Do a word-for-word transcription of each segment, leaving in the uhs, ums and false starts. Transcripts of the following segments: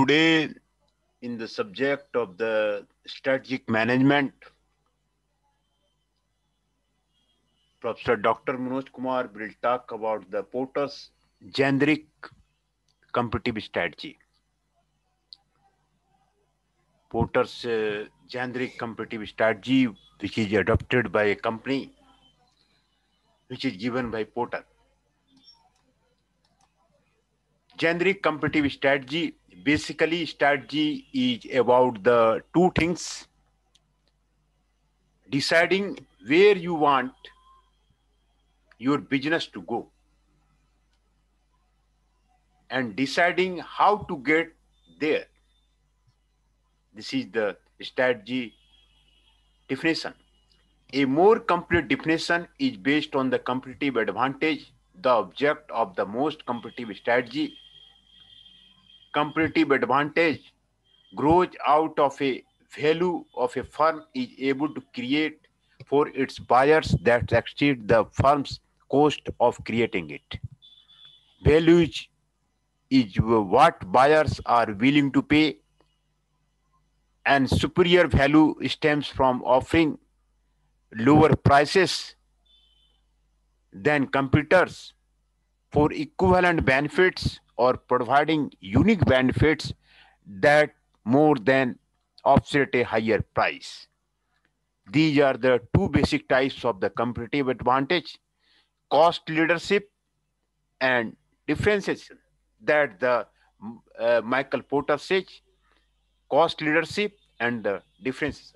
Today, in the subject of the strategic management, Professor Doctor Manoj Kumar will talk about the Porter's generic competitive strategy. Porter's uh, generic competitive strategy, which is adopted by a company, which is given by Porter. Generic competitive strategy, basically strategy is about the two things: deciding where you want your business to go and deciding how to get there. This is the strategy definition. A more complete definition is based on the competitive advantage, the object of the most competitive strategy. Competitive advantage grows out of a value of a firm is able to create for its buyers that exceed the firm's cost of creating it. Value is what buyers are willing to pay, and superior value stems from offering lower prices than competitors for equivalent benefits or providing unique benefits that more than offset a higher price. These are the two basic types of the competitive advantage: cost leadership and differentiation. That the uh, Michael Porter says, cost leadership and the differentiation.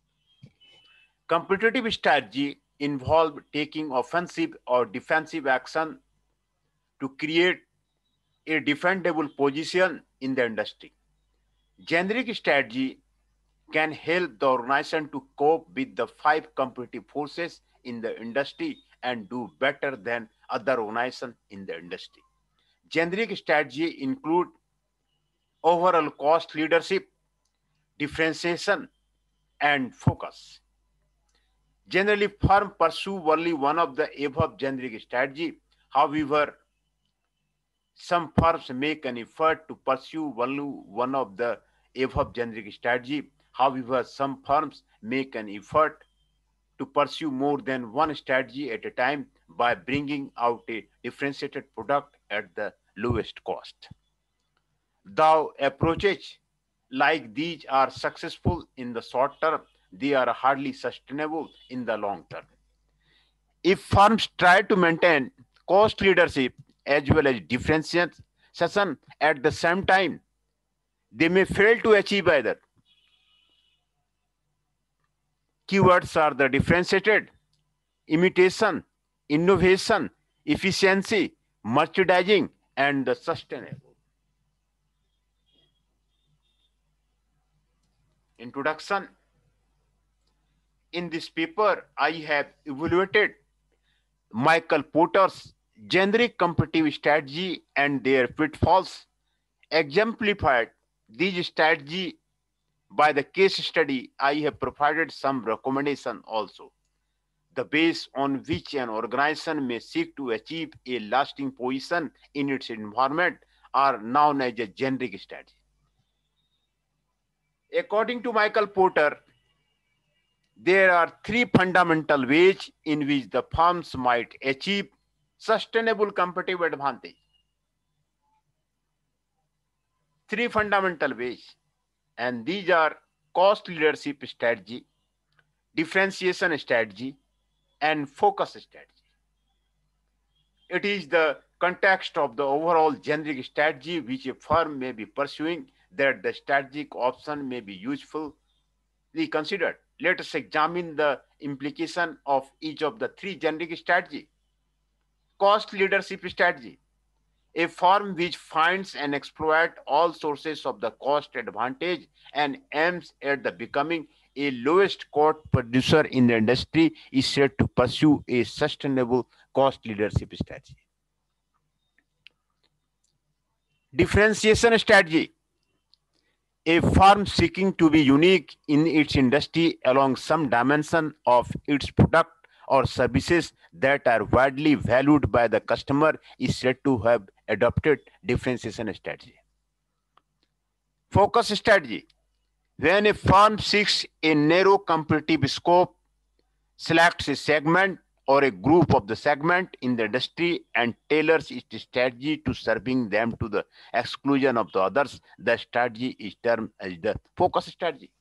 Competitive strategy involve taking offensive or defensive action to create a defendable position in the industry. Generic strategy can help the organization to cope with the five competitive forces in the industry and do better than other organizations in the industry. Generic strategy include overall cost leadership, differentiation, and focus. Generally, firms pursue only one of the above generic strategy. However, some firms make an effort to pursue only one of the above generic strategy. However, some firms make an effort to pursue more than one strategy at a time by bringing out a differentiated product at the lowest cost. Though approaches like these are successful in the short term, they are hardly sustainable in the long term. If firms try to maintain cost leadership as well as differentiation at the same time, they may fail to achieve either. Keywords are the differentiated, imitation, innovation, efficiency, merchandising, and the sustainable. Introduction. In this paper, I have evaluated Michael Porter's generic competitive strategy and their pitfalls, exemplified these strategy by the case study. I have provided some recommendation also. The base on which an organization may seek to achieve a lasting position in its environment are known as a generic strategy. According to Michael Porter, there are three fundamental ways in which the firms might achieve sustainable competitive advantage. Three fundamental ways, and these are cost leadership strategy, differentiation strategy, and focus strategy. It is the context of the overall generic strategy which a firm may be pursuing that the strategic option may be usefully considered. Let us examine the implication of each of the three generic strategy. Cost leadership strategy. A firm which finds and exploits all sources of the cost advantage and aims at the becoming a lowest cost producer in the industry is said to pursue a sustainable cost leadership strategy. Differentiation strategy. A firm seeking to be unique in its industry along some dimension of its product or services that are widely valued by the customer is said to have adopted differentiation strategy. Focus strategy. When a firm seeks a narrow competitive scope, selects a segment or a group of the segment in the industry and tailors its strategy to serving them to the exclusion of the others, the strategy is termed as the focus strategy.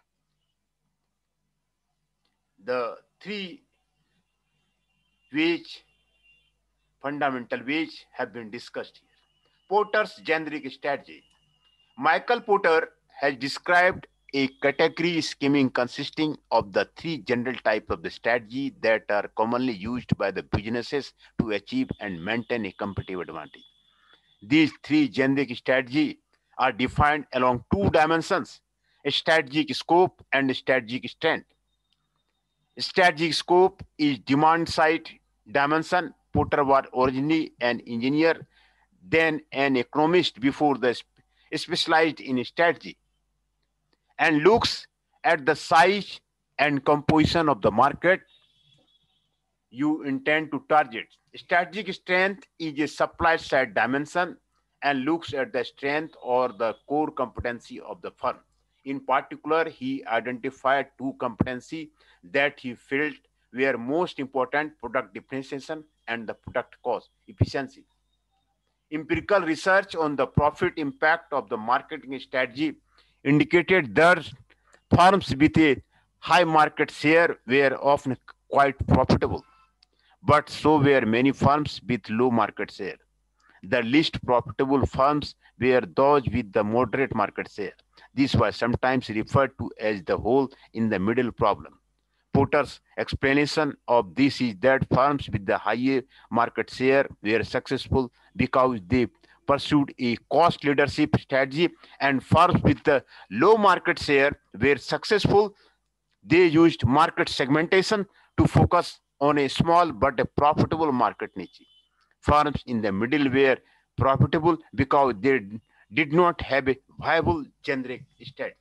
The three ways, fundamental ways, have been discussed here. Porter's generic strategy. Michael Porter has described a category scheming consisting of the three general types of the strategy that are commonly used by the businesses to achieve and maintain a competitive advantage. These three generic strategies are defined along two dimensions: strategic scope and strategic strength. Strategic scope is demand side dimension. Porter was originally an engineer, then an economist before the specialized in strategy, and looks at the size and composition of the market you intend to target. Strategic strength is a supply side dimension and looks at the strength or the core competency of the firm. In particular, he identified two competencies that he felt were most important: product differentiation and the product cost efficiency. Empirical research on the profit impact of the marketing strategy indicated that firms with a high market share were often quite profitable, but so were many firms with low market share. The least profitable firms were those with the moderate market share. This was sometimes referred to as the hole in the middle problem. Porter's explanation of this is that firms with the higher market share were successful because they pursued a cost leadership strategy, and firms with the low market share were successful. They used market segmentation to focus on a small but a profitable market niche. Firms in the middle were profitable because they did not have a viable generic strategy.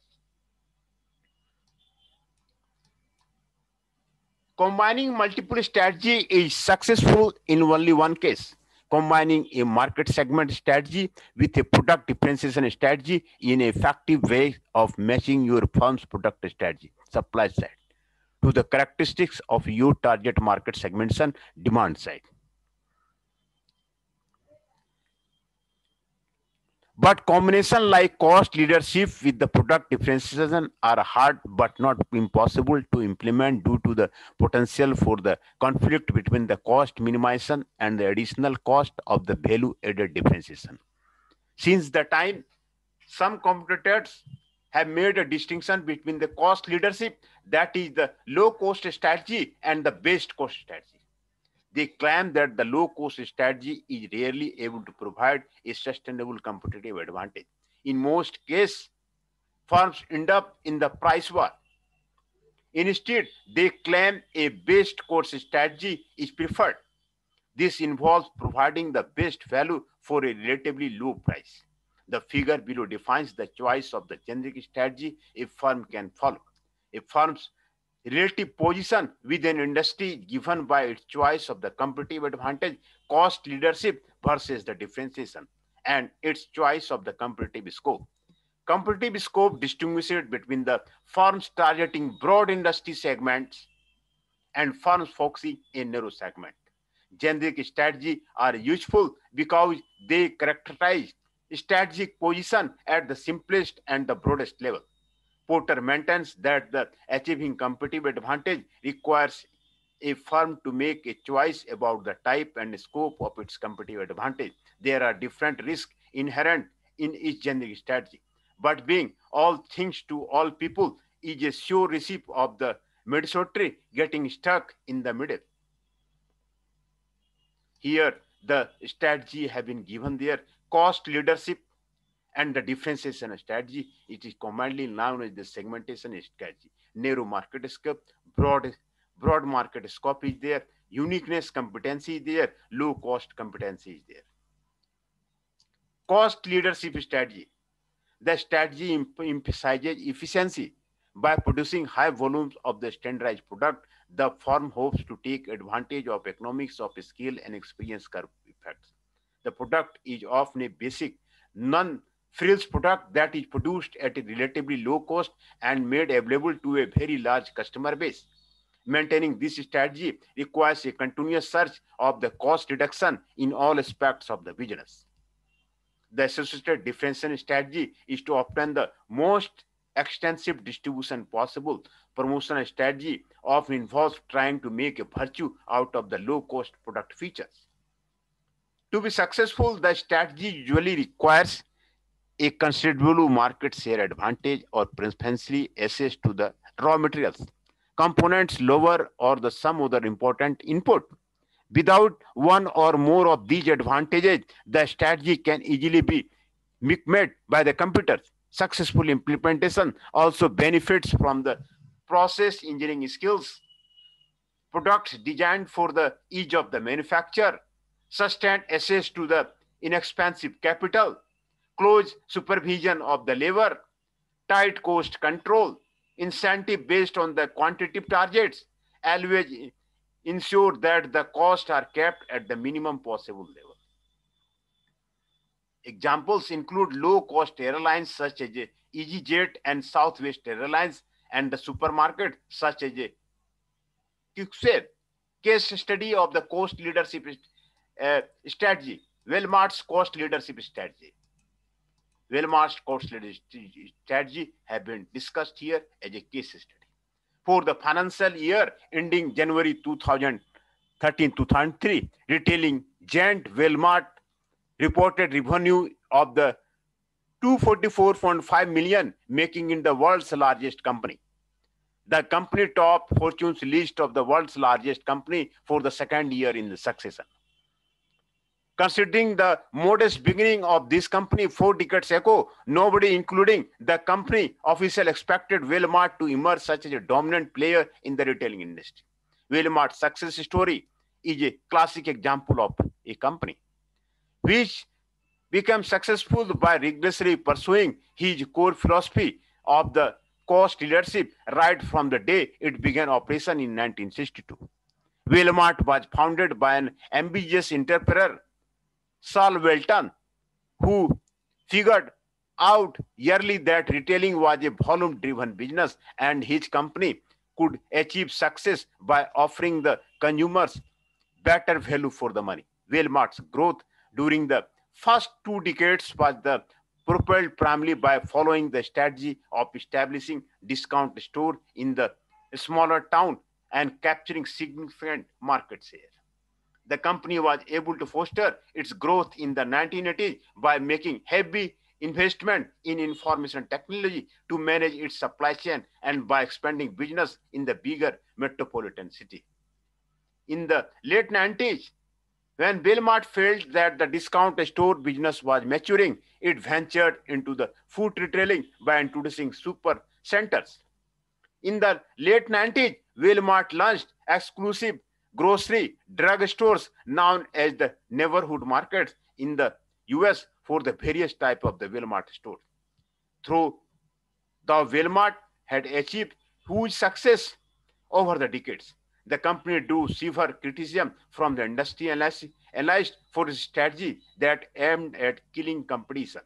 Combining multiple strategy is successful in only one case: combining a market segment strategy with a product differentiation strategy in an effective way of matching your firm's product strategy, supply side, to the characteristics of your target market segments and demand side. But combination like cost leadership with the product differentiation are hard but not impossible to implement due to the potential for the conflict between the cost minimization and the additional cost of the value added differentiation. Since the time, some competitors have made a distinction between the cost leadership, that is the low cost strategy, and the best cost strategy. They claim that the low cost strategy is rarely able to provide a sustainable competitive advantage. In most cases, firms end up in the price war. Instead, they claim a best cost strategy is preferred. This involves providing the best value for a relatively low price. The figure below defines the choice of the generic strategy a firm can follow. A firm's relative position within industry is given by its choice of the competitive advantage, cost leadership versus the differentiation, and its choice of the competitive scope. Competitive scope distinguishes between the firms targeting broad industry segments and firms focusing in narrow segment. Generic strategy are useful because they characterize strategic position at the simplest and the broadest level. Porter maintains that the achieving competitive advantage requires a firm to make a choice about the type and scope of its competitive advantage. There are different risks inherent in each generic strategy, but being all things to all people is a sure recipe of the mediocrity getting stuck in the middle. Here, the strategy have been given there: cost leadership and the differentiation strategy. It is commonly known as the segmentation strategy. Narrow market scope, broad, broad market scope is there, uniqueness competency is there, low cost competency is there. Cost leadership strategy. The strategy emphasizes efficiency. By producing high volumes of the standardized product, the firm hopes to take advantage of economics of scale and experience curve effects. The product is often a basic, non frills product that is produced at a relatively low cost and made available to a very large customer base. Maintaining this strategy requires a continuous search of the cost reduction in all aspects of the business. The associated differentiation strategy is to obtain the most extensive distribution possible. Promotional strategy often involves trying to make a virtue out of the low-cost product features. To be successful, the strategy usually requires a considerable market share advantage or preferentially access to the raw materials, components, lower or the some other important input. Without one or more of these advantages, the strategy can easily be made by the computers. Successful implementation also benefits from the process engineering skills, products designed for the ease of the manufacture, sustained access to the inexpensive capital, close supervision of the labor, tight cost control, incentive based on the quantitative targets, always ensure that the costs are kept at the minimum possible level. Examples include low-cost airlines such as EasyJet and Southwest Airlines, and the supermarket such as Quicksilver. Case study of the cost leadership uh, strategy. Walmart's cost leadership strategy. Walmart's cost leadership strategy have been discussed here as a case study. For the financial year ending January two thousand thirteen to two thousand three, retailing giant Walmart reported revenue of the two hundred forty-four point five million, making it the world's largest company. The company topped Fortune's list of the world's largest company for the second year in the succession. Considering the modest beginning of this company four decades ago, nobody, including the company official, expected Walmart to emerge such as a dominant player in the retailing industry. Walmart's success story is a classic example of a company which became successful by rigorously pursuing his core philosophy of the cost leadership right from the day it began operation in nineteen sixty-two. Walmart was founded by an ambitious entrepreneur, Saul Welton, who figured out early that retailing was a volume-driven business and his company could achieve success by offering the consumers better value for the money. Walmart's growth during the first two decades was the propelled primarily by following the strategy of establishing discount store in the smaller town and capturing significant market share. The company was able to foster its growth in the nineteen eighties by making heavy investment in information technology to manage its supply chain and by expanding business in the bigger metropolitan city. In the late nineties, when Walmart felt that the discount store business was maturing, it ventured into the food retailing by introducing super centers. In the late nineties, Walmart launched exclusive grocery drug stores known as the neighborhood markets in the U S for the various types of the Walmart stores. Through the Walmart had achieved huge success over the decades. The company drew severe criticism from the industry analysts for its strategy that aimed at killing competition.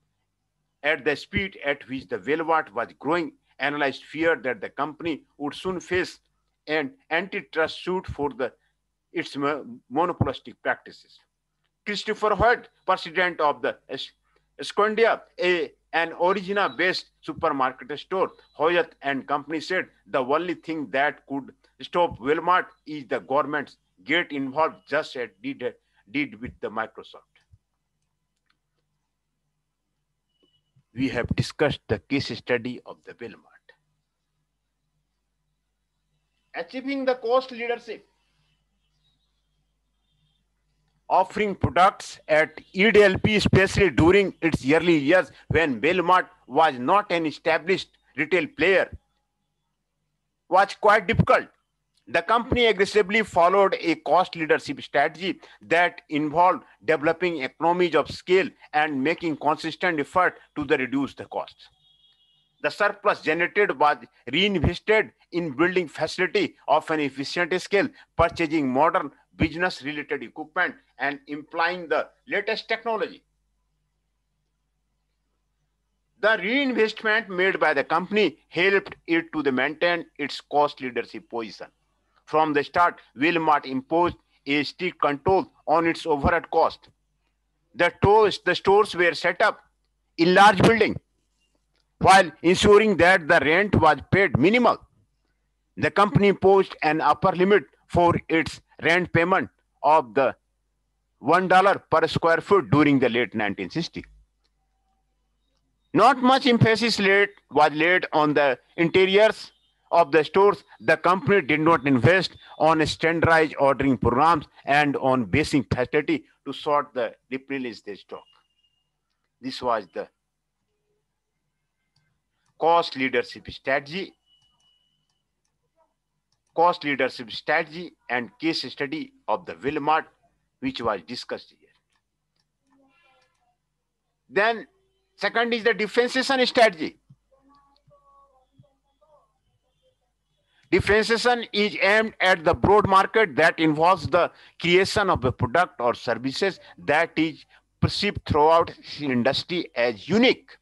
At the speed at which the Walmart was growing, analysts feared that the company would soon face an antitrust suit for the, its monopolistic practices. Christopher Hoyt, president of the Scandia, a, an Origina-based supermarket store, Hoyt and Company said the only thing that could stop Walmart is the government's get involved, just as did, did with the Microsoft. We have discussed the case study of the Walmart. Achieving the cost leadership. Offering products at E D L P, especially during its early years when Walmart was not an established retail player, was quite difficult. The company aggressively followed a cost leadership strategy that involved developing economies of scale and making consistent effort to the reduce the costs. The surplus generated was reinvested in building facility of an efficient scale, purchasing modern business-related equipment, and employing the latest technology. The reinvestment made by the company helped it to maintain its cost leadership position. From the start, Walmart imposed a strict control on its overhead cost. The, toast, the stores were set up in large buildings while ensuring that the rent was paid minimal. The company imposed an upper limit for its rent payment of the one dollar per square foot during the late nineteen sixties. Not much emphasis laid, was laid on the interiors of the stores. The company did not invest on standardized ordering programs and on basic facility to sort the replenish the stock. This was the cost leadership strategy, cost leadership strategy and case study of the Walmart, which was discussed here. Then, second is the differentiation strategy. Differentiation is aimed at the broad market that involves the creation of a product or services that is perceived throughout the industry as unique.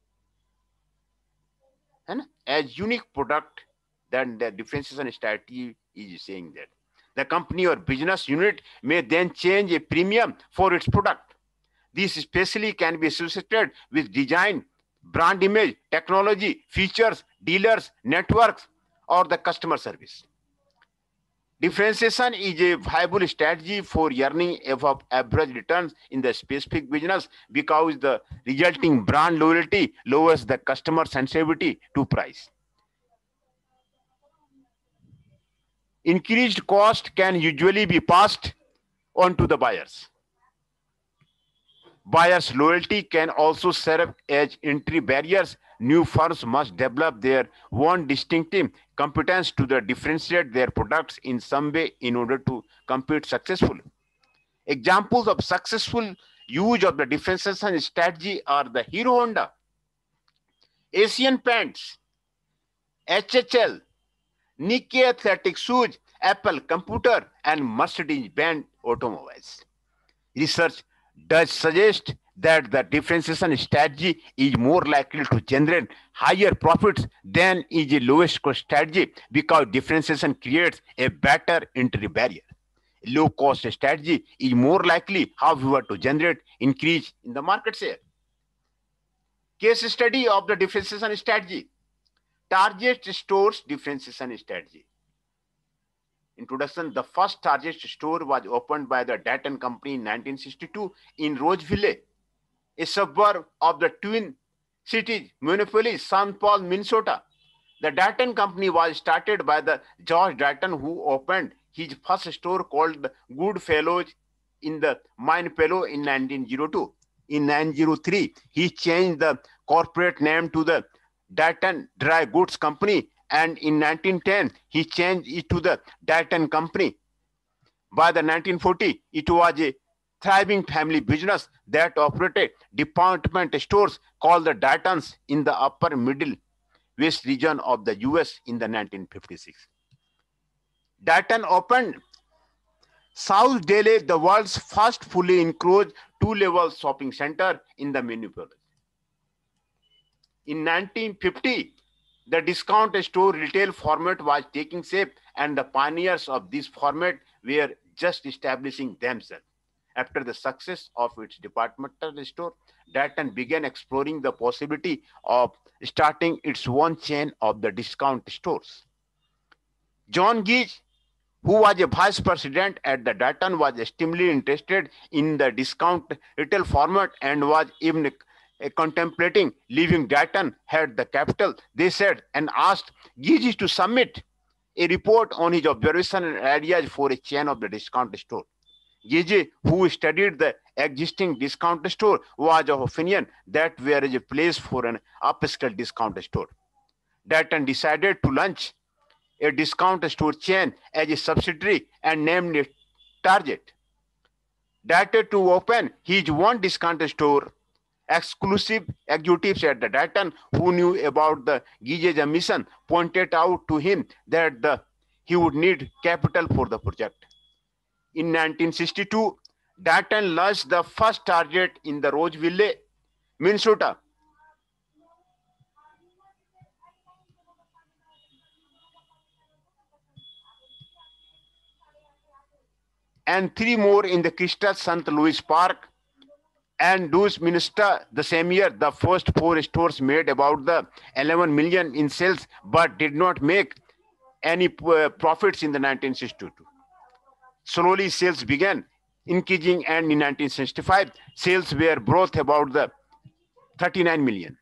And as unique product, then the differentiation strategy is saying that the company or business unit may then change a premium for its product. This especially can be associated with design, brand image, technology, features, dealers, networks, or the customer service. Differentiation is a viable strategy for earning above average returns in the specific business because the resulting brand loyalty lowers the customer sensitivity to price. Increased cost can usually be passed on to the buyers. Buyers' loyalty can also serve as entry barriers. New firms must develop their own distinctive competence to the differentiate their products in some way in order to compete successfully. Examples of successful use of the differentiation strategy are the Hero Honda, Asian Paints, H H L, Nike Athletic Shoes, Apple Computer, and Mercedes-Benz Automobiles. Research does suggest that the differentiation strategy is more likely to generate higher profits than is a lowest cost strategy because differentiation creates a better entry barrier. Low cost strategy is more likely, however, to generate increase in the market share. Case study of the differentiation strategy. Target stores differentiation strategy. Introduction. The first Target store was opened by the Dayton Company in nineteen sixty-two in Roseville, a suburb of the Twin Cities, Minneapolis, Saint Paul, Minnesota. The Dayton Company was started by the George Dayton, who opened his first store called Goodfellows in the Minneapolis in nineteen oh two. In nineteen oh three, he changed the corporate name to the Dayton Dry Goods Company, and in nineteen ten, he changed it to the Dayton Company. By the nineteen forty, it was a thriving family business that operated department stores called the Daytons in the upper middle west region of the U S in the nineteen fifty-six. Dayton opened South Delhi, the world's first fully enclosed two-level shopping center in the Minneapolis. In nineteen fifty, the discount store retail format was taking shape, and the pioneers of this format were just establishing themselves. After the success of its departmental store, Dayton began exploring the possibility of starting its own chain of the discount stores. John Gage, who was a vice president at the Dayton, was extremely interested in the discount retail format and was even uh, contemplating leaving Dayton, had the capital, they said, and asked Gage to submit a report on his observation and ideas for a chain of the discount store. Gage, who studied the existing discount store, was of opinion that there is a place for an upscale discount store. Dayton decided to launch a discount store chain as a subsidiary and named it Target. Dayton to open his one discount store. Exclusive executives at the Dayton who knew about the Gage's mission pointed out to him that the, he would need capital for the project. In nineteen sixty-two, Dayton launched the first Target in the Roseville, Minnesota. and three more in the Crystal Saint Louis Park and Dulles Minster. The same year, the first four stores made about the eleven million in sales, but did not make any uh, profits in the nineteen sixty-two. Slowly, sales began increasing, and in nineteen sixty-five, sales were brought about the thirty-nine million.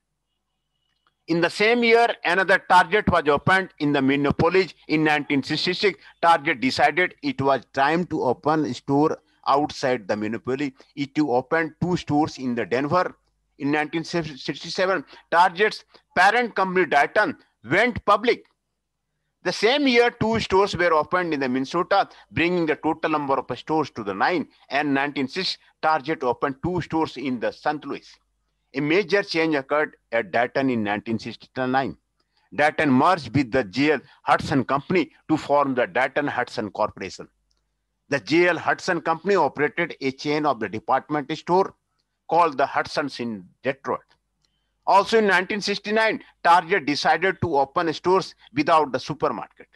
In the same year, another Target was opened in the Minneapolis. In nineteen sixty-six, Target decided it was time to open a store outside the Minneapolis. It opened two stores in the Denver. In nineteen sixty-seven, Target's parent company Dayton went public. The same year, two stores were opened in the Minnesota, bringing the total number of stores to the nine. And in nineteen sixty, Target opened two stores in the Saint Louis. A major change occurred at Dayton in nineteen sixty-nine. Dayton merged with the J L Hudson Company to form the Dayton Hudson Corporation. The J L Hudson Company operated a chain of the department store called the Hudsons in Detroit. Also in nineteen sixty-nine, Target decided to open stores without the supermarket.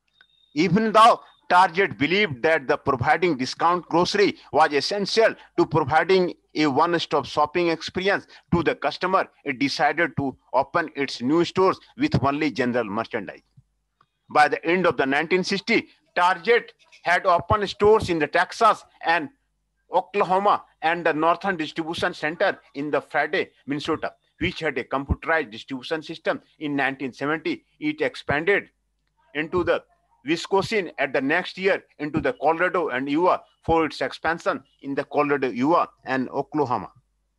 Even though Target believed that the providing discount grocery was essential to providing a one-stop shopping experience to the customer, it decided to open its new stores with only general merchandise. By the end of the nineteen sixties, Target had opened stores in the Texas and Oklahoma and the Northern Distribution Center in the Friday, Minnesota, which had a computerized distribution system. In nineteen seventy, it expanded into the Wisconsin at the next year into the Colorado and Iowa for its expansion in the Colorado, Iowa, and Oklahoma.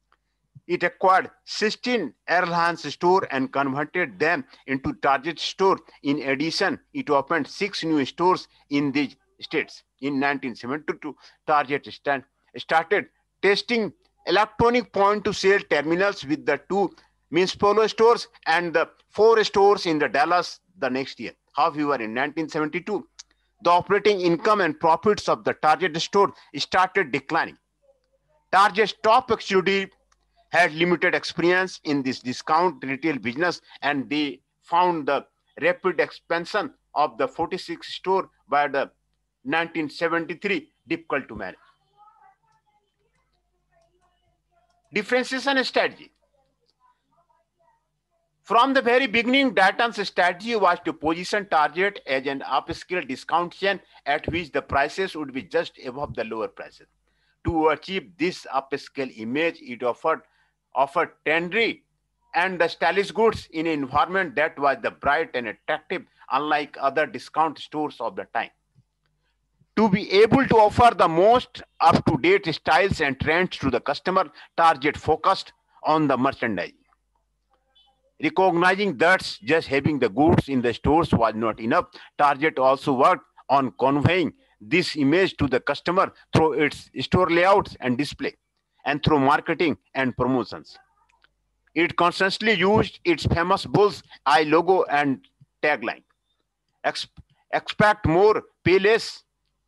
It acquired sixteen Airlines stores and converted them into Target stores. In addition, it opened six new stores in these states. In nineteen seventy-two, Target stand, started testing electronic point-to-sale terminals with the two Minnesota stores and the four stores in the Dallas the next year. However, in nineteen seventy-two, the operating income and profits of the Target store started declining. Target's top executive had limited experience in this discount retail business, and they found the rapid expansion of the forty-six store by the nineteen seventy-three difficult to manage. Differentiation strategy. From the very beginning, Dayton's strategy was to position Target as an upscale discount chain at which the prices would be just above the lower prices. To achieve this upscale image, it offered, offered trendy and the stylish goods in an environment that was the bright and attractive, unlike other discount stores of the time. To be able to offer the most up-to-date styles and trends to the customer, Target focused on the merchandising. Recognizing that just having the goods in the stores was not enough, Target also worked on conveying this image to the customer through its store layouts and display, and through marketing and promotions. It constantly used its famous bull's eye logo and tagline. Expect more, pay less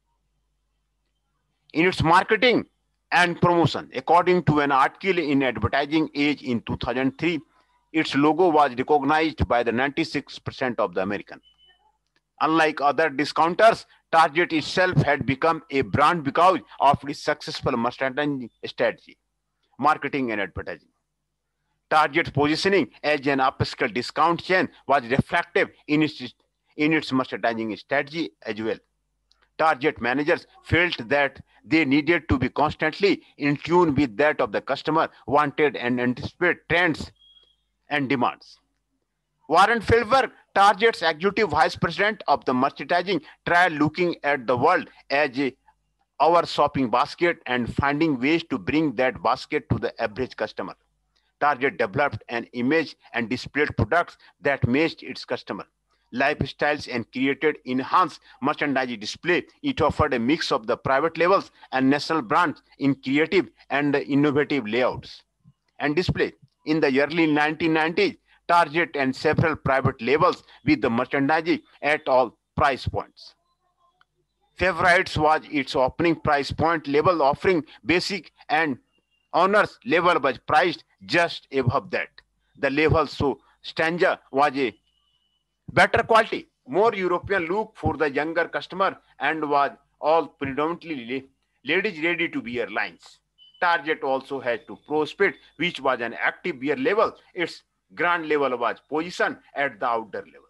in its marketing and promotion. According to an article in Advertising Age in two thousand three, its logo was recognized by the ninety-six percent of the Americans. Unlike other discounters, Target itself had become a brand because of its successful merchandising strategy, marketing and advertising. Target's positioning as an upscale discount chain was reflective in its, in its merchandising strategy as well. Target managers felt that they needed to be constantly in tune with that of the customer, wanted and anticipate trends and demands. Warren Feldberg, Target's executive vice president of the merchandising, tried looking at the world as a, our shopping basket and finding ways to bring that basket to the average customer. Target developed an image and displayed products that matched its customer lifestyles and created enhanced merchandising display. It offered a mix of the private labels and national brands in creative and innovative layouts and display. In the early nineteen nineties, Target and several private labels with the merchandising at all price points. Favorites was its opening price point label offering basic and honors level was priced just above that. The level so stanza was a better quality, more European look for the younger customer and was all predominantly ladies ready-to-wear lines. Target also had to prospect, which was an active wear level. Its grand level was positioned at the outdoor level.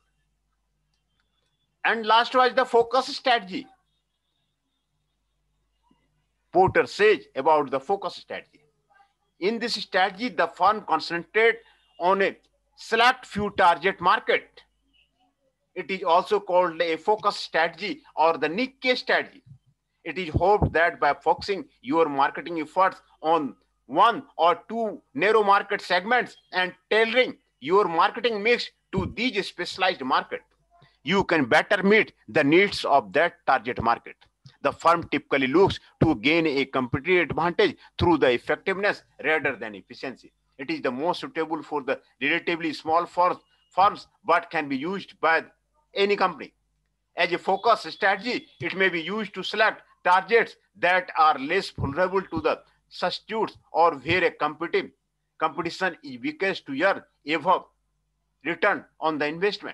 And last was the focus strategy. Porter says about the focus strategy. In this strategy, the firm concentrated on a select few target market. It is also called a focus strategy or the Nikkei strategy. It is hoped that by focusing your marketing efforts on one or two narrow market segments and tailoring your marketing mix to these specialized markets, you can better meet the needs of that target market. The firm typically looks to gain a competitive advantage through the effectiveness rather than efficiency. It is the most suitable for the relatively small firms, but can be used by any company. As a focus strategy, it may be used to select targets that are less vulnerable to the substitutes or where a competitive competition is weakest to earn above return on the investment.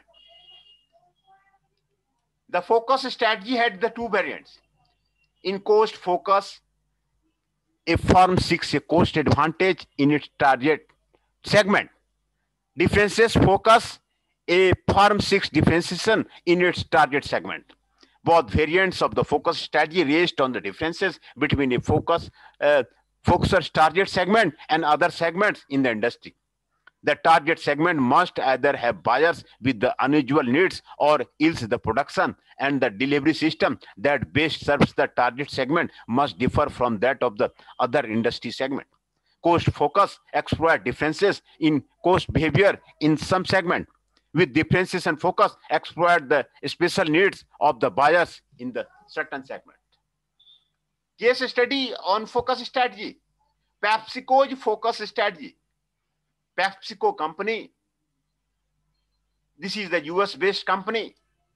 The focus strategy had the two variants. In cost focus, a firm seeks a cost advantage in its target segment. Differences focus, a firm seeks differentiation in its target segment. Both variants of the focus strategy rest on the differences between a focus uh, focuser's target segment and other segments in the industry. The target segment must either have buyers with the unusual needs or else the production and the delivery system that best serves the target segment must differ from that of the other industry segment. Cost focus exploit differences in cost behavior in some segment, with differences and focus exploit the special needs of the buyers in the certain segment. Case study on focus strategy. PepsiCo's focus strategy. PepsiCo company, this is the U S-based company.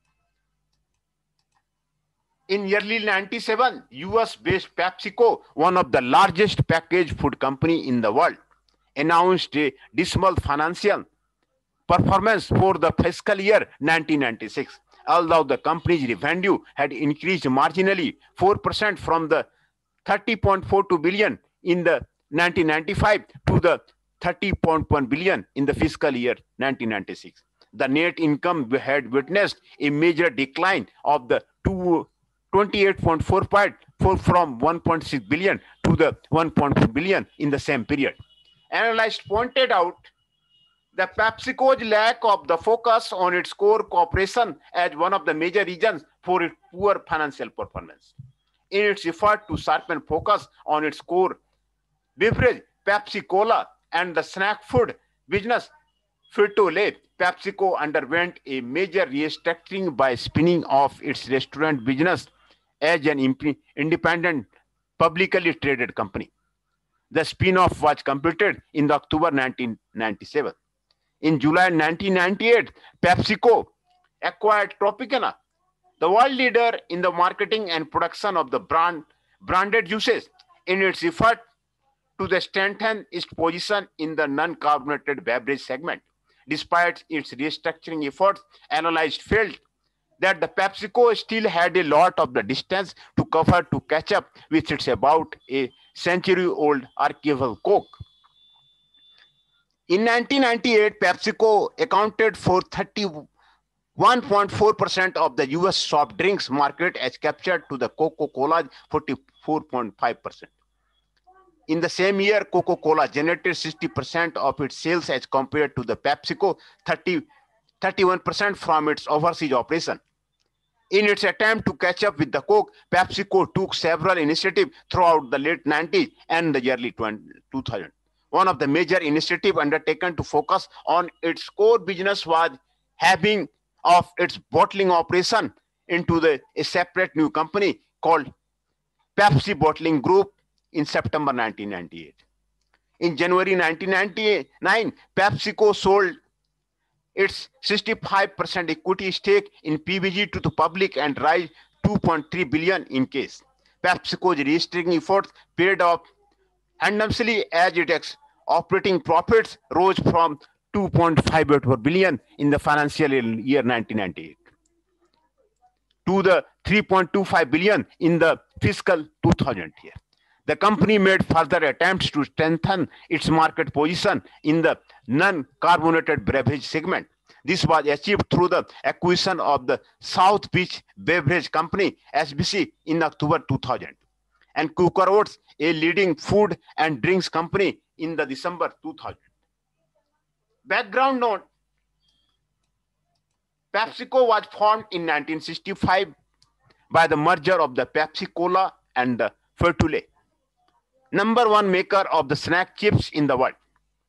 In early ninety-seven, U S-based PepsiCo, one of the largest packaged food company in the world, announced a dismal financial performance for the fiscal year nineteen ninety-six. Although the company's revenue had increased marginally four percent from the thirty point four two billion in the nineteen ninety-five to the thirty point one billion in the fiscal year nineteen ninety-six. The net income had witnessed a major decline of the twenty-eight point four from one point six billion to the one point four billion in the same period. Analysts pointed out the PepsiCo's lack of the focus on its core cooperation as one of the major reasons for its poor financial performance. In its effort to sharpen focus on its core beverage, Pepsi Cola, and the snack food business, Frito-Lay, PepsiCo underwent a major restructuring by spinning off its restaurant business as an independent, publicly traded company. The spin-off was completed in October nineteen ninety-seven. In July nineteen ninety-eight, PepsiCo acquired Tropicana, the world leader in the marketing and production of the brand branded juices, in its effort to strengthen its position in the non-carbonated beverage segment. Despite its restructuring efforts, analysts felt that the PepsiCo still had a lot of the distance to cover to catch up with its about a century-old archival Coke. In nineteen ninety-eight, PepsiCo accounted for thirty-one point four percent of the U S soft drinks market as captured to the Coca-Cola's forty-four point five percent. In the same year, Coca-Cola generated sixty percent of its sales as compared to the PepsiCo thirty, thirty-one percent from its overseas operation. In its attempt to catch up with the Coke, PepsiCo took several initiatives throughout the late nineties and the early two thousands. One of the major initiatives undertaken to focus on its core business was having of its bottling operation into the, a separate new company called Pepsi Bottling Group in September nineteen ninety-eight. In January nineteen ninety-nine, PepsiCo sold its sixty-five percent equity stake in P B G to the public and raised two point three billion dollars in cash. PepsiCo's restructuring efforts paid off handsomely as its operating profits rose from two point five eight billion dollars in the financial year nineteen ninety-eight. to the three point two five billion in the fiscal two thousand year. The company made further attempts to strengthen its market position in the non-carbonated beverage segment. This was achieved through the acquisition of the South Beach Beverage Company (S B C) in October two thousand, and Quaker Oats, a leading food and drinks company, in the December two thousand. Background note: PepsiCo was formed in nineteen sixty-five by the merger of the Pepsi Cola and the Frito-Lay, number one maker of the snack chips in the world.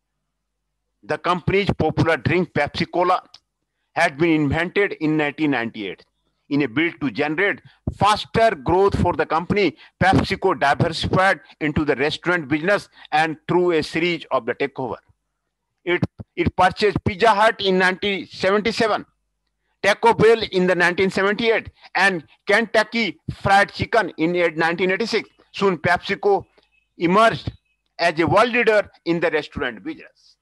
The company's popular drink Pepsi Cola had been invented in nineteen ninety-eight. In a bid to generate faster growth for the company, PepsiCo diversified into the restaurant business and through a series of the takeover. It, it purchased Pizza Hut in nineteen seventy-seven, Taco Bell in the nineteen seventy-eight, and Kentucky Fried Chicken in nineteen eighty-six. Soon PepsiCo emerged as a world leader in the restaurant business.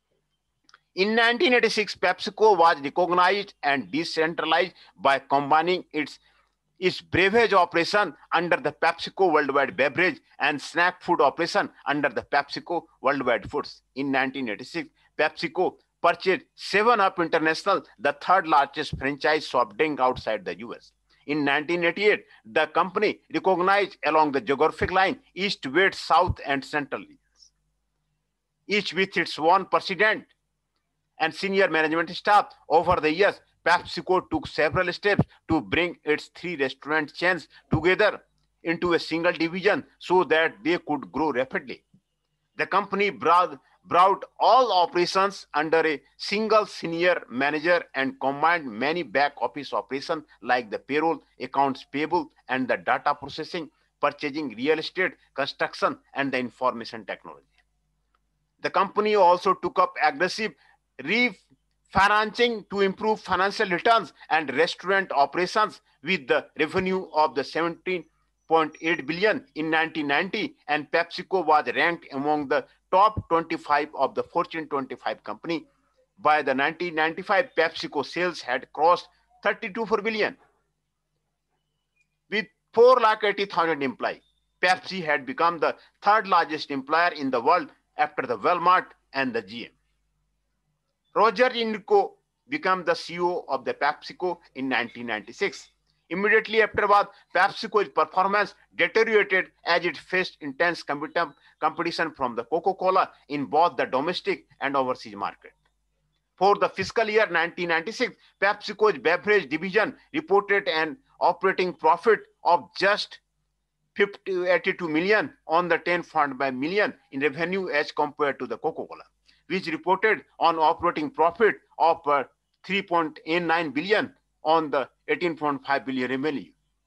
In nineteen eighty-six, PepsiCo was recognized and decentralized by combining its, its beverage operation under the PepsiCo Worldwide Beverage and snack food operation under the PepsiCo Worldwide Foods. In nineteen eighty-six, PepsiCo purchased seven up International, the third largest franchise soft drink outside the U S. In nineteen eighty-eight, the company recognized along the geographic line East, West, South, and Central regions, each with its own president and senior management staff. Over the years, PepsiCo took several steps to bring its three restaurant chains together into a single division so that they could grow rapidly. The company brought, brought all operations under a single senior manager and combined many back office operations like the payroll, accounts payable, and the data processing, purchasing, real estate, construction, and the information technology. The company also took up aggressive refinancing to improve financial returns and restaurant operations, with the revenue of the seventeen point eight billion in nineteen ninety, and PepsiCo was ranked among the top twenty-five of the Fortune twenty-five company. By the nineteen ninety-five, PepsiCo sales had crossed thirty-two billion. With four lakh eighty thousand employees, Pepsi had become the third largest employer in the world after the Walmart and the G M. Roger Enrico became the C E O of the PepsiCo in nineteen ninety-six. Immediately afterward, PepsiCo's performance deteriorated as it faced intense competition from the Coca-Cola in both the domestic and overseas market. For the fiscal year nineteen ninety-six, PepsiCo's beverage division reported an operating profit of just eighty-two million on the ten point five million in revenue as compared to the Coca-Cola, which reported on operating profit of uh, three point eight nine billion on the eighteen point five billion revenue.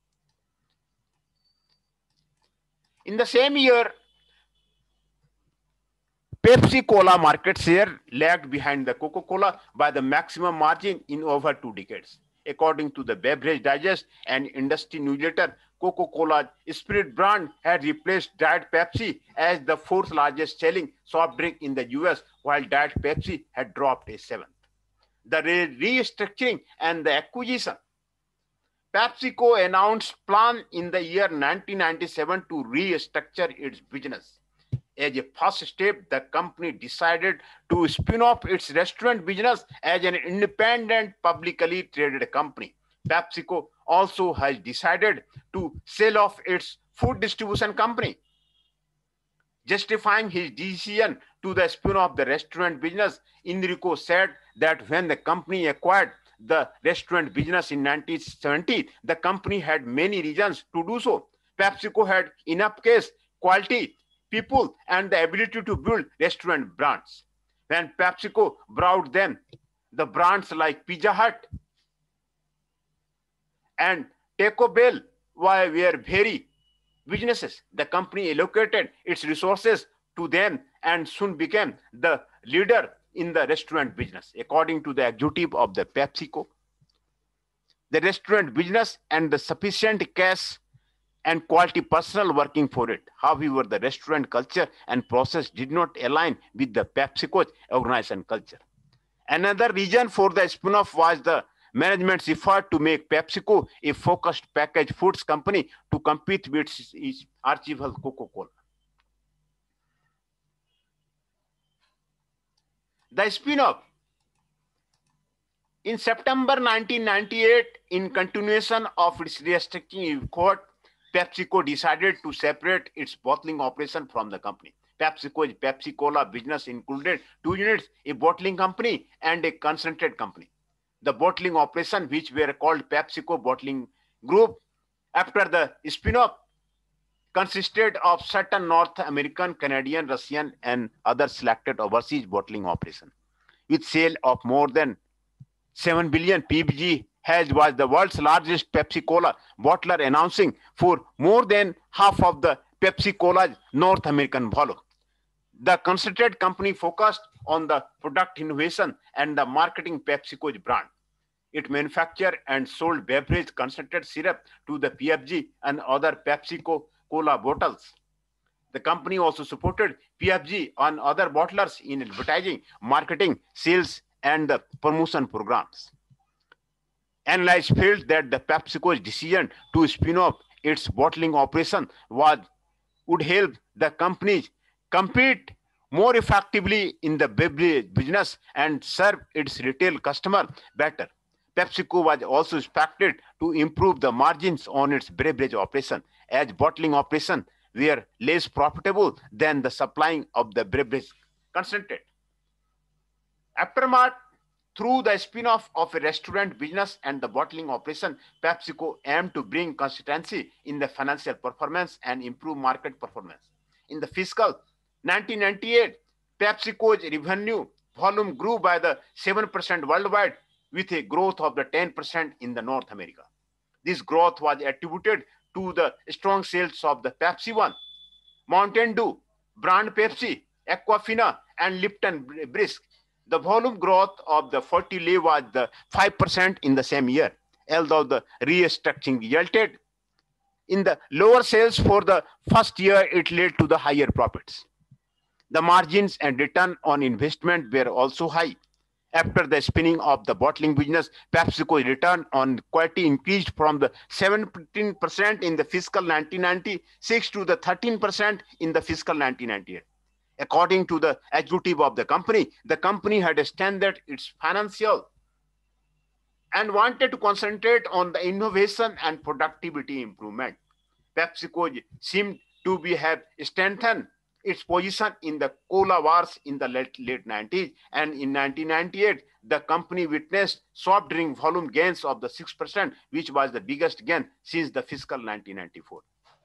In the same year, Pepsi Cola market share lagged behind the Coca-Cola by the maximum margin in over two decades. According to the Beverage Digest and industry newsletter, Coca-Cola spirit brand had replaced Diet Pepsi as the fourth largest selling soft drink in the U S, while Diet Pepsi had dropped a seventh. The re restructuring and the acquisition. PepsiCo announced plan in the year nineteen ninety-seven to restructure its business. As a first step, the company decided to spin off its restaurant business as an independent, publicly traded company. PepsiCo also has decided to sell off its food distribution company. Justifying his decision to the spin off the restaurant business, Enrico said that when the company acquired the restaurant business in nineteen seventy, the company had many reasons to do so. PepsiCo had enough cash, quality, people, and the ability to build restaurant brands. When PepsiCo brought them the brands like Pizza Hut and Taco Bell were very businesses, the company allocated its resources to them and soon became the leader in the restaurant business. According to the executive of the PepsiCo, the restaurant business and the sufficient cash and quality personnel working for it. However, the restaurant culture and process did not align with the PepsiCo's organization culture. Another reason for the spin-off was the management's effort to make PepsiCo a focused packaged foods company to compete with its, its arch-rival Coca-Cola. The spin-off. In September nineteen ninety-eight, in continuation of its restructuring effort, PepsiCo decided to separate its bottling operation from the company. PepsiCo's Pepsi-Cola business included two units, a bottling company and a concentrate company. The bottling operation, which were called PepsiCo Bottling Group, after the spin-off, consisted of certain North American, Canadian, Russian, and other selected overseas bottling operations. With sale of more than seven billion, P B G Hedge was the world's largest Pepsi-Cola bottler, announcing for more than half of the Pepsi-Cola's North American volume. The concentrate company focused on the product innovation and the marketing PepsiCo's brand. It manufactured and sold beverage concentrate syrup to the P F G and other PepsiCo Cola bottles. The company also supported P F G and other bottlers in advertising, marketing, sales, and the promotion programs. Analysts felt that the PepsiCo's decision to spin off its bottling operation was, would help the company compete more effectively in the beverage business and serve its retail customer better. PepsiCo was also expected to improve the margins on its beverage operation, as bottling operations were less profitable than the supplying of the beverage concentrate. Aftermath, through the spin-off of a restaurant business and the bottling operation, PepsiCo aimed to bring consistency in the financial performance and improve market performance. In the fiscal nineteen ninety-eight, PepsiCo's revenue volume grew by the seven percent worldwide, with a growth of the ten percent in the North America. This growth was attributed to the strong sales of the Pepsi One, Mountain Dew, brand Pepsi, Aquafina, and Lipton Brisk. The volume growth of the Frito-Lay was the five percent in the same year, although the restructuring resulted in the lower sales for the first year. It led to the higher profits. The margins and return on investment were also high. After the spinning of the bottling business, PepsiCo's return on equity increased from the seventeen percent in the fiscal nineteen ninety-six to the thirteen percent in the fiscal nineteen ninety-eight. According to the executive of the company, the company had extended its financial and wanted to concentrate on the innovation and productivity improvement. PepsiCo seemed to be have strengthened its position in the cola wars in the late, late nineties, and in nineteen ninety-eight, the company witnessed soft drink volume gains of the six percent, which was the biggest gain since the fiscal nineteen ninety-four.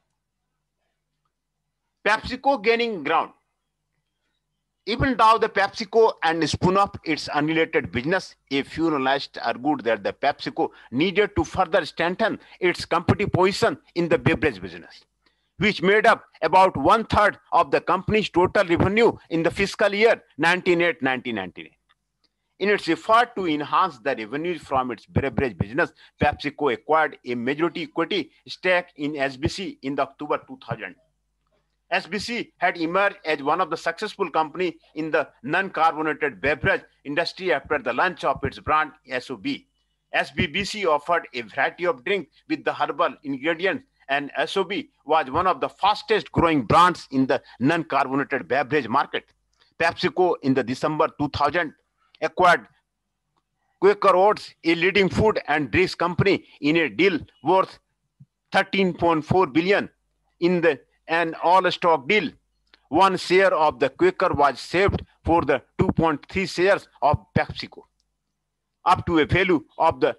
PepsiCo gaining ground. Even though the PepsiCo and spun off its unrelated business, a few analysts argued that the PepsiCo needed to further strengthen its competitive position in the beverage business, which made up about one third of the company's total revenue in the fiscal year nineteen ninety-eight to nineteen ninety-nine. In its effort to enhance the revenues from its beverage business, PepsiCo acquired a majority equity stake in S B C in the October two thousand. S B C had emerged as one of the successful companies in the non-carbonated beverage industry after the launch of its brand S O B. S B B C offered a variety of drinks with the herbal ingredients, and S O B was one of the fastest growing brands in the non-carbonated beverage market. PepsiCo in the December two thousand acquired Quaker Oats, a leading food and drinks company, in a deal worth thirteen point four billion dollars. In the an all-stock deal, one share of the Quaker was saved for the two point three shares of PepsiCo, up to a value of the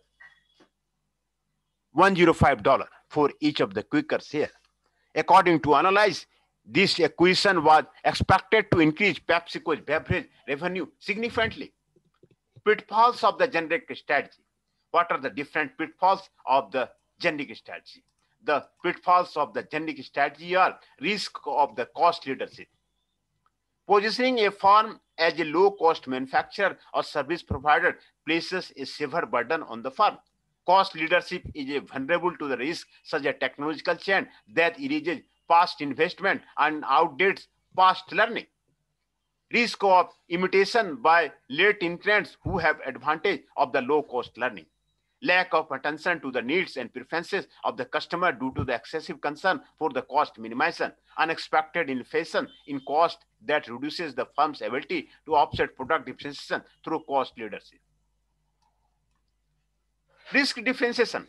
one hundred five dollars for each of the Quaker shares. According to analysts, this acquisition was expected to increase PepsiCo's beverage revenue significantly. Pitfalls of the generic strategy. What are the different pitfalls of the generic strategy? The pitfalls of the generic strategy are risk of the cost leadership. Positioning a firm as a low-cost manufacturer or service provider places a severe burden on the firm. Cost leadership is vulnerable to the risk such as technological change that erases past investment and outdates past learning. Risk of imitation by late entrants who have advantage of the low-cost learning. lack of attention to the needs and preferences of the customer due to the excessive concern for the cost minimization, unexpected inflation in cost that reduces the firm's ability to offset product differentiation through cost leadership. Risk differentiation.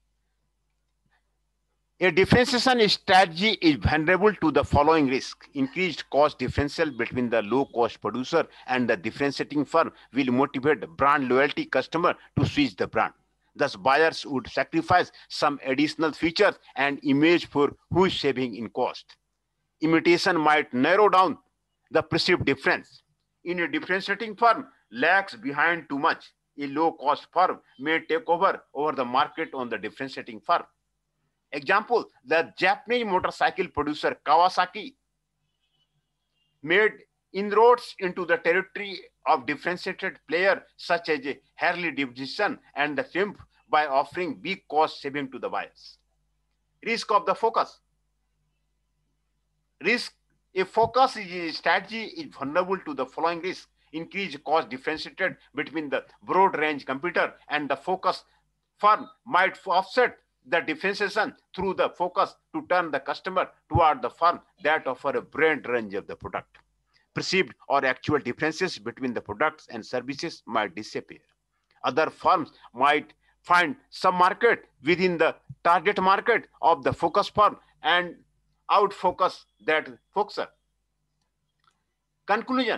A differentiation strategy is vulnerable to the following risk. Increased cost differential between the low-cost producer and the differentiating firm will motivate brand loyalty customer to switch the brand. Thus, buyers would sacrifice some additional features and image for huge saving in cost. Imitation might narrow down the perceived difference. In a differentiating firm lags behind too much. A low-cost firm may take over over the market on the differentiating firm. Example, the Japanese motorcycle producer Kawasaki made inroads into the territory of differentiated players such as Harley Davidson and the Triumph by offering big cost saving to the buyers. Risk of the focus. Risk, a focus strategy is vulnerable to the following risk. Increased cost differentiated between the broad range competitor and the focus firm might offset the differentiation through the focus to turn the customer toward the firm that offer a broad range of the product. Perceived or actual differences between the products and services might disappear. Other firms might find some market within the target market of the focus firm and outfocus that focuser. Conclusion.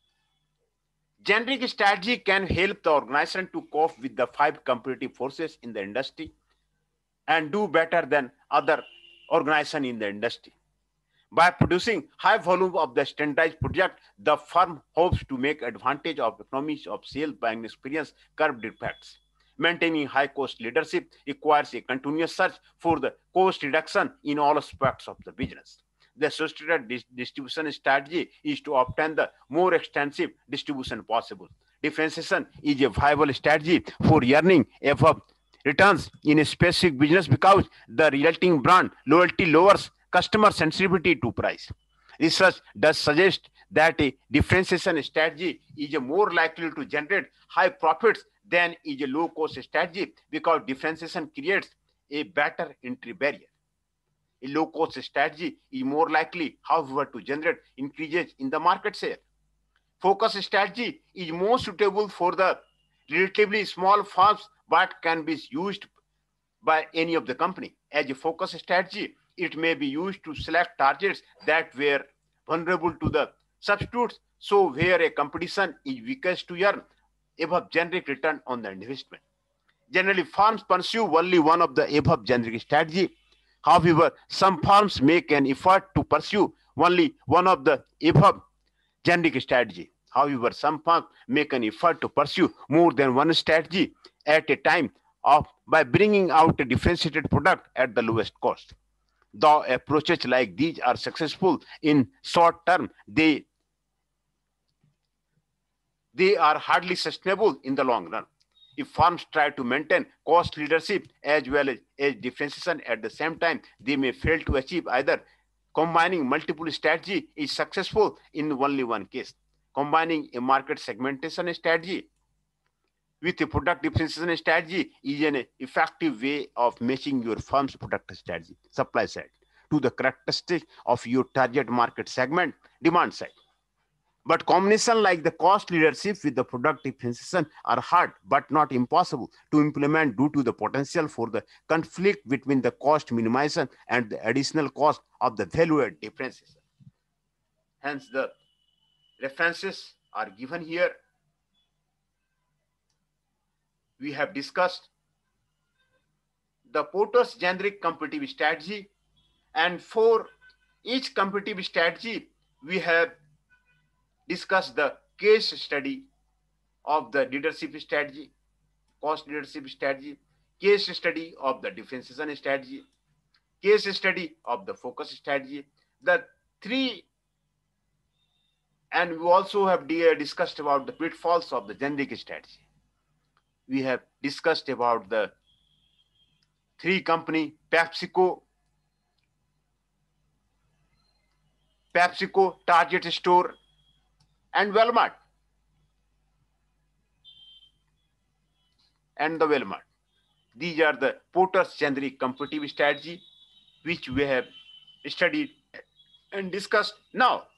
Generic strategy can help the organization to cope with the five competitive forces in the industry and do better than other organizations in the industry. By producing high volume of the standardized project, the firm hopes to make advantage of economies of scale by an experience curved effects. Maintaining high cost leadership requires a continuous search for the cost reduction in all aspects of the business. The associated dis distribution strategy is to obtain the more extensive distribution possible. Differentiation is a viable strategy for earning above returns in a specific business because the resulting brand loyalty lowers customer sensitivity to price. Research does suggest that a differentiation strategy is more likely to generate high profits than is a low-cost strategy because differentiation creates a better entry barrier. A low-cost strategy is more likely, however, to generate increases in the market share. Focus strategy is more suitable for the relatively small firms but can be used by any of the company. As a focus strategy, it may be used to select targets that were vulnerable to the substitutes, so where a competition is weakest to earn above generic return on the investment. Generally, firms pursue only one of the above generic strategy. However, some firms make an effort to pursue only one of the above generic strategy. However, some firms make an effort to pursue more than one strategy at a time of by bringing out a differentiated product at the lowest cost. Though approaches like these are successful in short term, they they are hardly sustainable in the long run. If firms try to maintain cost leadership as well as, as differentiation at the same time, they may fail to achieve either. Combining multiple strategy is successful in only one case. Combining a market segmentation strategy with a product differentiation strategy is an effective way of matching your firm's product strategy, supply side, to the characteristics of your target market segment, demand side. But combination like the cost leadership with the product differentiation are hard but not impossible to implement due to the potential for the conflict between the cost minimization and the additional cost of the value-add differentiation. Hence, the references are given here. We have discussed the Porter's generic competitive strategy, and for each competitive strategy, we have discussed the case study of the leadership strategy, cost leadership strategy, case study of the differentiation strategy, case study of the focus strategy. The three, and we also have discussed about the pitfalls of the generic strategy. We have discussed about the three company, PepsiCo, PepsiCo, Target Store, and Walmart, and the Walmart. These are the Porter's generic competitive strategy, which we have studied and discussed. Now,